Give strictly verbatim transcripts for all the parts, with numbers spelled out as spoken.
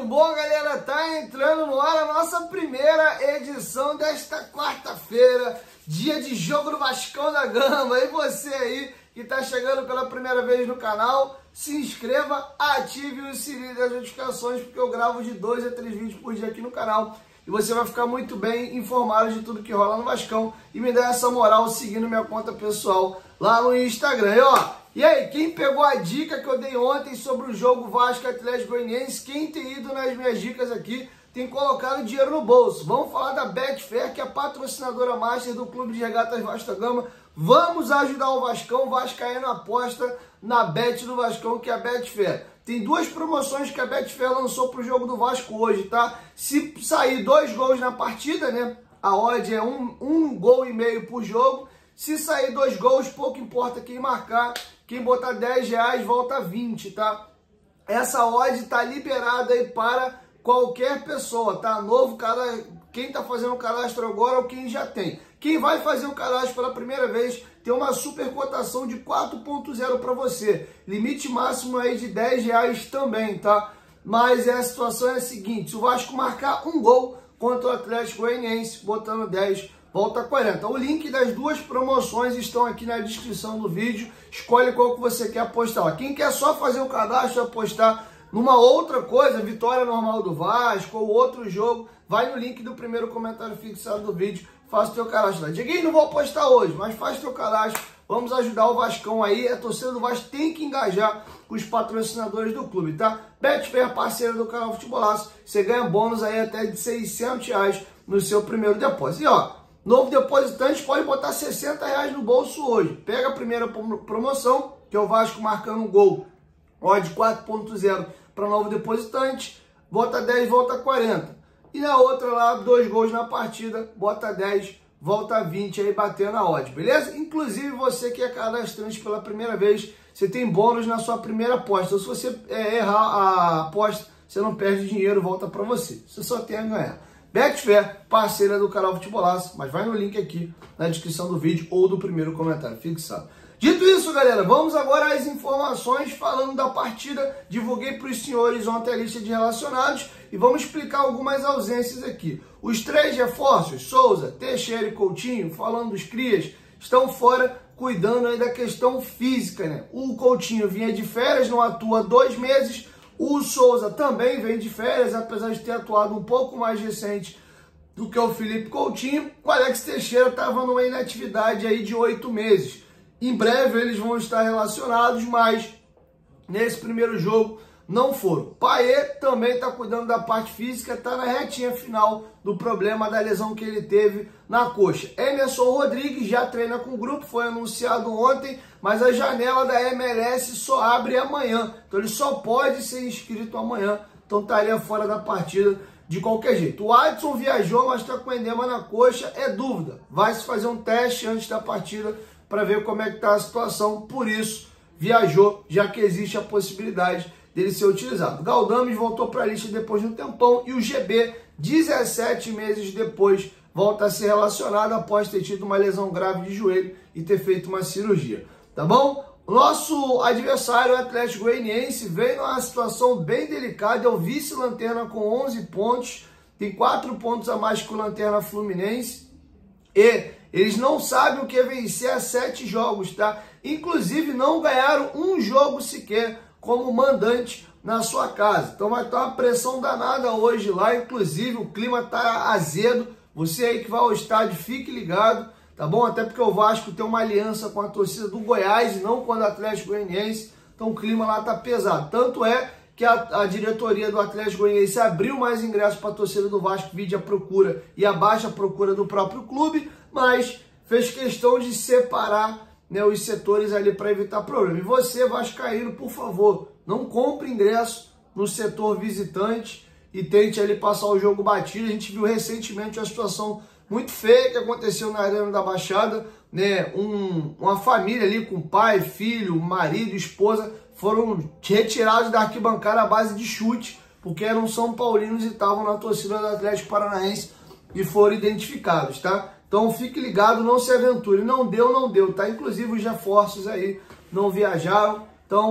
bom, galera? Tá entrando no ar a nossa primeira edição desta quarta-feira, dia de jogo do Vascão da Gama. E você aí que tá chegando pela primeira vez no canal, se inscreva, ative o sininho das notificações, porque eu gravo de dois a três vídeos por dia aqui no canal. E você vai ficar muito bem informado de tudo que rola no Vascão e me dá essa moral seguindo minha conta pessoal lá no Instagram. E, ó, e aí, quem pegou a dica que eu dei ontem sobre o jogo Vasco Atlético Goianiense, quem tem ido nas minhas dicas aqui, tem colocado dinheiro no bolso. Vamos falar da Betfair, que é a patrocinadora master do Clube de Regatas Vasco da Gama. Vamos ajudar o Vascão, o Vascaíno aposta na Bet do Vascão, que é a Betfair. Tem duas promoções que a Betfair lançou para o jogo do Vasco hoje, tá? Se sair dois gols na partida, né? A odd é um, um gol e meio por jogo. Se sair dois gols, pouco importa quem marcar. Quem botar dez reais volta vinte, tá? Essa odd tá liberada aí para qualquer pessoa, tá? Novo cara, quem tá fazendo o cadastro agora ou quem já tem. Quem vai fazer o cadastro pela primeira vez tem uma super cotação de quatro ponto zero para você. Limite máximo aí de dez reais também, tá? Mas a situação é a seguinte: se o Vasco marcar um gol contra o Atlético Goianiense, botando dez, volta quarenta. O link das duas promoções estão aqui na descrição do vídeo. Escolhe qual que você quer apostar. Quem quer só fazer o cadastro e apostar numa outra coisa, vitória normal do Vasco ou outro jogo, vai no link do primeiro comentário fixado do vídeo, faça o teu cadastro lá. Dieguinho, não vou apostar hoje, mas faz teu cadastro, vamos ajudar o Vascão aí. A torcida do Vasco tem que engajar com os patrocinadores do clube, tá? Betfair, parceira do canal Futebolaço, você ganha bônus aí até de seiscentos reais no seu primeiro depósito. E ó, novo depositante pode botar sessenta reais no bolso hoje. Pega a primeira promoção, que é o Vasco marcando um gol, odd quatro ponto zero para novo depositante, bota dez, volta quarenta. E na outra lá, dois gols na partida, bota dez, volta vinte aí batendo a odd, beleza? Inclusive você que é cadastrante pela primeira vez, você tem bônus na sua primeira aposta. Então, se você é, errar a aposta, você não perde dinheiro, volta para você. Você só tem a ganhar. Betfair, parceira do canal Futebolaço, mas vai no link aqui na descrição do vídeo ou do primeiro comentário fixado. Dito isso, galera, vamos agora às informações falando da partida. Divulguei para os senhores ontem a lista de relacionados e vamos explicar algumas ausências aqui. Os três reforços, Souza, Teixeira e Coutinho, falando dos crias, estão fora, cuidando aí da questão física, né? O Coutinho vinha de férias, não atua há dois meses. O Souza também vem de férias, apesar de ter atuado um pouco mais recente do que o Felipe Coutinho. O Alex Teixeira estava numa inatividade aí de oito meses. Em breve eles vão estar relacionados, mas nesse primeiro jogo não foram. Paê também está cuidando da parte física, está na retinha final do problema da lesão que ele teve na coxa. Emerson Rodrigues já treina com o grupo, foi anunciado ontem, mas a janela da M L S só abre amanhã. Então ele só pode ser inscrito amanhã, então estaria fora da partida de qualquer jeito. O Adson viajou, mas está com edema na coxa, é dúvida. Vai se fazer um teste antes da partida para ver como é que está a situação, por isso viajou, já que existe a possibilidade dele ser utilizado. Galdames voltou para a lista depois de um tempão e o G B, dezessete meses depois, volta a ser relacionado após ter tido uma lesão grave de joelho e ter feito uma cirurgia, tá bom? Nosso adversário, o Atlético Goianiense, vem numa situação bem delicada, é o vice-lanterna com onze pontos, tem quatro pontos a mais que o Lanterna Fluminense e eles não sabem o que é vencer a sete jogos, tá? Inclusive não ganharam um jogo sequer como mandante na sua casa. Então vai estar uma pressão danada hoje lá, inclusive o clima tá azedo. Você aí que vai ao estádio, fique ligado, tá bom? Até porque o Vasco tem uma aliança com a torcida do Goiás e não com a do Atlético Goianiense, então o clima lá tá pesado. Tanto é que a, a diretoria do Atlético Goianiense abriu mais ingressos para a torcida do Vasco, vide a procura e a baixa procura do próprio clube, mas fez questão de separar, né, os setores ali para evitar problema. E você, vascaíno, por favor, não compre ingresso no setor visitante e tente ali passar o jogo batido. A gente viu recentemente uma situação muito feia que aconteceu na Arena da Baixada, né? Um, uma família ali com pai, filho, marido, esposa foram retirados da arquibancada à base de chute, porque eram São Paulinos e estavam na torcida do Atlético Paranaense e foram identificados, tá? Então fique ligado, não se aventure. Não deu, não deu, tá? Inclusive os reforços aí não viajaram. Então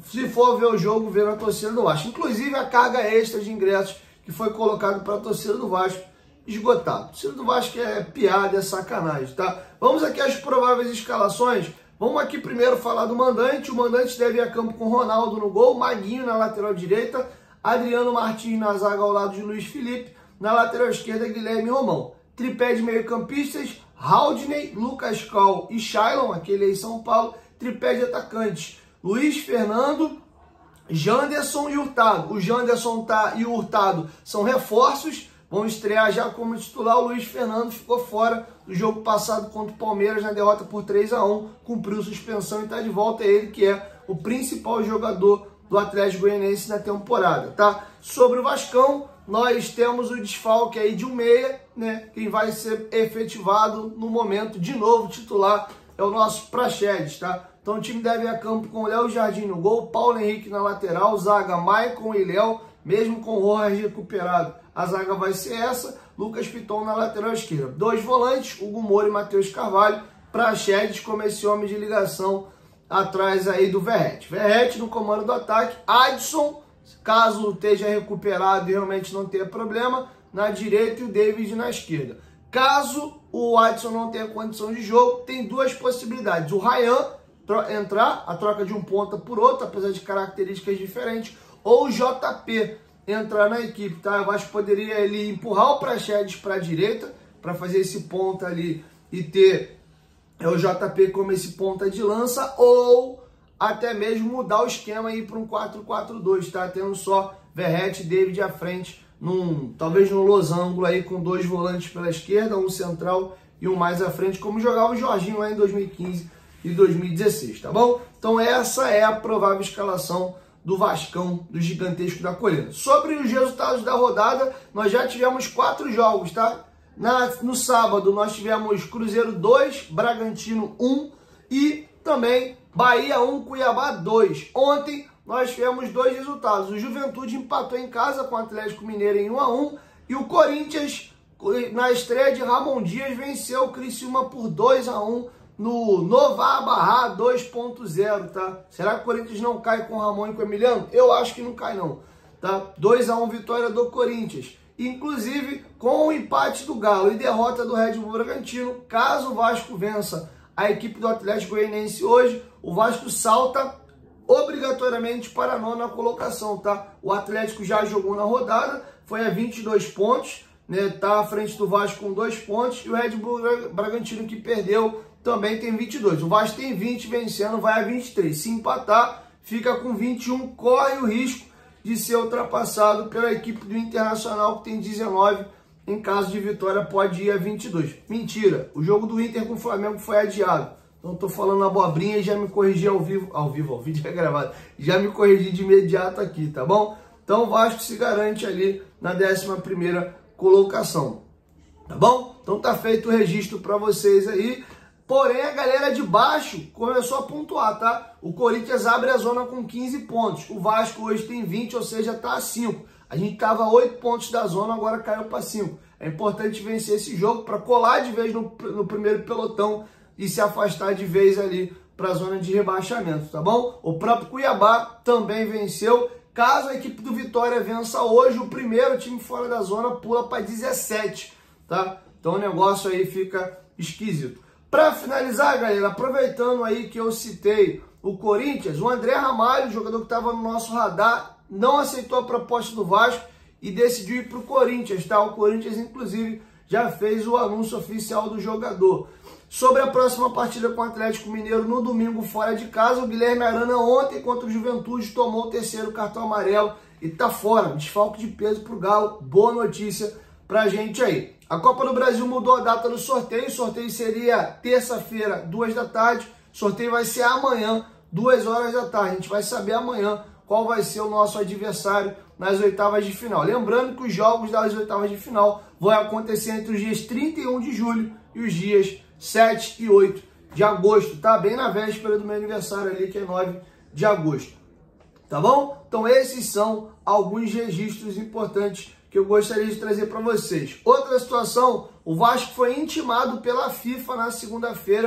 se for ver o jogo, ver a torcida do Vasco. Inclusive a carga extra de ingressos que foi colocado para a torcida do Vasco esgotado. A torcida do Vasco é piada, é sacanagem, tá? Vamos aqui às prováveis escalações. Vamos aqui primeiro falar do mandante. O mandante deve ir a campo com Ronaldo no gol, Maguinho na lateral direita, Adriano Martins na zaga ao lado de Luiz Felipe, na lateral esquerda Guilherme Romão. Tripé de meio-campistas, Haldney, Lucas Cal e Shailon, aquele aí em São Paulo. Tripé de atacantes, Luiz Fernando, Janderson e Hurtado. O Janderson tá, e o Hurtado são reforços, vão estrear já como titular. O Luiz Fernando ficou fora do jogo passado contra o Palmeiras na derrota por três a um, cumpriu suspensão e está de volta. É ele que é o principal jogador do Atlético Goianiense na temporada, tá? Sobre o Vascão, nós temos o desfalque aí de um meia, né? Quem vai ser efetivado no momento, de novo, titular, é o nosso Praxedes, tá? Então o time deve ir a campo com o Léo Jardim no gol, Paulo Henrique na lateral, zaga Maicon e Léo, mesmo com o Rojas recuperado. A zaga vai ser essa, Lucas Piton na lateral esquerda. Dois volantes, Hugo Moura e Matheus Carvalho, Praxedes como esse homem de ligação atrás aí do Verratti. Verratti no comando do ataque, Adson, caso esteja recuperado e realmente não tenha problema, na direita e o David na esquerda. Caso o Adson não tenha condição de jogo, tem duas possibilidades. O Ryan entrar, a troca de um ponta por outro, apesar de características diferentes, ou o J P entrar na equipe, tá? Eu acho que poderia ele empurrar o Praxedes para a direita, para fazer esse ponta ali e ter é, o J P como esse ponta de lança, ou até mesmo mudar o esquema e ir para um quatro quatro dois, tá? Tendo só Verratti e David à frente, num, talvez num losango aí com dois volantes pela esquerda, um central e um mais à frente, como jogava o Jorginho lá em dois mil e quinze e dois mil e dezesseis, tá bom? Então essa é a provável escalação do Vascão, do Gigantesco da Colina. Sobre os resultados da rodada, nós já tivemos quatro jogos, tá? Na, no sábado nós tivemos Cruzeiro dois, Bragantino um e também Bahia um, Cuiabá dois. Ontem nós tivemos dois resultados. O Juventude empatou em casa com o Atlético Mineiro em um a um e o Corinthians, na estreia de Ramon Dias, venceu o Criciúma por dois a um no Nova Barra dois ponto zero, tá? Será que o Corinthians não cai com o Ramon e com o Emiliano? Eu acho que não cai não, tá? dois a um vitória do Corinthians. Inclusive, com o empate do Galo e derrota do Red Bull Bragantino, caso o Vasco vença a equipe do Atlético Goianiense hoje, o Vasco salta obrigatoriamente para a nona colocação, tá? O Atlético já jogou na rodada, foi a vinte e dois pontos, né? Tá à frente do Vasco com dois pontos, e o Red Bull Bragantino, que perdeu, também tem vinte e dois. O Vasco tem vinte, vencendo, vai a vinte e três. Se empatar, fica com vinte e um, corre o risco de ser ultrapassado pela equipe do Internacional, que tem dezenove. Em caso de vitória, pode ir a vinte e dois. Mentira, o jogo do Inter com o Flamengo foi adiado. Então tô falando abobrinha e já me corrigi ao vivo, ao vivo, ao vídeo é gravado. Já me corrigi de imediato aqui, tá bom? Então o Vasco se garante ali na décima primeira colocação, tá bom? Então tá feito o registro para vocês aí. Porém, a galera de baixo começou a pontuar, tá? O Corinthians abre a zona com quinze pontos. O Vasco hoje tem vinte, ou seja, tá a cinco. A gente tava a oito pontos da zona, agora caiu para cinco. É importante vencer esse jogo para colar de vez no, no primeiro pelotão e se afastar de vez ali para a zona de rebaixamento, tá bom? O próprio Cuiabá também venceu. Caso a equipe do Vitória vença hoje, o primeiro time fora da zona pula para dezessete, tá? Então o negócio aí fica esquisito. Para finalizar, galera, aproveitando aí que eu citei o Corinthians, o André Ramalho, jogador que estava no nosso radar, não aceitou a proposta do Vasco e decidiu ir para o Corinthians, tá? O Corinthians, inclusive, já fez o anúncio oficial do jogador. Sobre a próxima partida com o Atlético Mineiro no domingo fora de casa, o Guilherme Arana ontem contra o Juventude tomou o terceiro cartão amarelo e tá fora. Desfalque de peso para o Galo. Boa notícia pra gente aí. A Copa do Brasil mudou a data do sorteio. O sorteio seria terça-feira, duas da tarde. O sorteio vai ser amanhã, duas horas da tarde. A gente vai saber amanhã qual vai ser o nosso adversário nas oitavas de final. Lembrando que os jogos das oitavas de final vão acontecer entre os dias trinta e um de julho e os dias sete e oito de agosto, tá? Bem na véspera do meu aniversário ali, que é nove de agosto. Tá bom? Então esses são alguns registros importantes que eu gostaria de trazer para vocês. Outra situação, o Vasco foi intimado pela FIFA na segunda-feira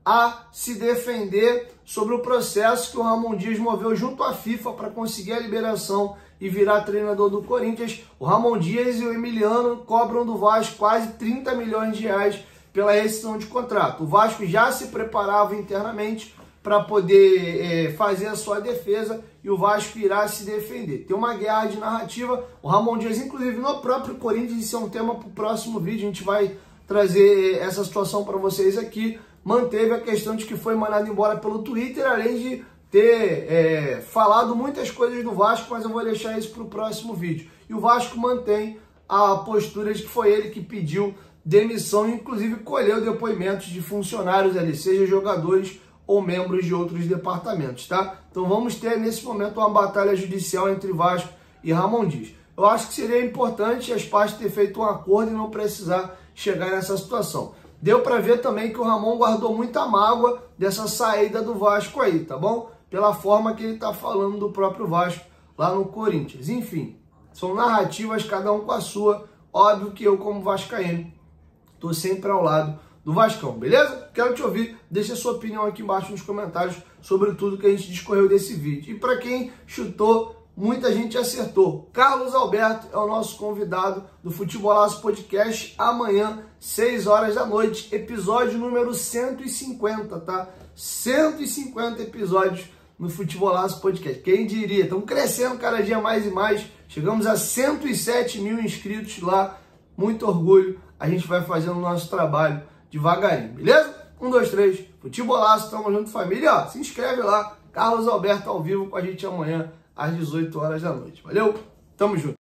a se defender sobre o processo que o Ramon Dias moveu junto à FIFA para conseguir a liberação e virar treinador do Corinthians. O Ramon Dias e o Emiliano cobram do Vasco quase trinta milhões de reais pela rescisão de contrato. O Vasco já se preparava internamente para poder é, fazer a sua defesa e o Vasco irá se defender. Tem uma guerra de narrativa. O Ramon Dias, inclusive, no próprio Corinthians, isso é um tema para o próximo vídeo, a gente vai trazer essa situação para vocês aqui. Manteve a questão de que foi mandado embora pelo Twitter, além de ter é, falado muitas coisas do Vasco, mas eu vou deixar isso para o próximo vídeo. E o Vasco mantém a postura de que foi ele que pediu demissão, inclusive colheu depoimentos de funcionários ali, seja jogadores ou membros de outros departamentos, tá? Então vamos ter nesse momento uma batalha judicial entre Vasco e Ramon Dias. Eu acho que seria importante as partes terem feito um acordo e não precisar chegar nessa situação. Deu para ver também que o Ramon guardou muita mágoa dessa saída do Vasco aí, tá bom? Pela forma que ele tá falando do próprio Vasco lá no Corinthians. Enfim, são narrativas, cada um com a sua. Óbvio que eu, como vascaíno, tô sempre ao lado do Vascão, beleza? Quero te ouvir, deixa a sua opinião aqui embaixo nos comentários sobre tudo que a gente discorreu desse vídeo. E para quem chutou, muita gente acertou. Carlos Alberto é o nosso convidado do Futebolaço Podcast. Amanhã, seis horas da noite, episódio número cento e cinquenta, tá? cento e cinquenta episódios no Futebolaço Podcast. Quem diria? Estamos crescendo cada dia mais e mais. Chegamos a cento e sete mil inscritos lá. Muito orgulho. A gente vai fazendo o nosso trabalho devagarinho, beleza? Um, dois, três, Futebolaço, tamo junto, família. Ó, se inscreve lá. Carlos Alberto ao vivo com a gente amanhã às dezoito horas da noite. Valeu? Tamo junto.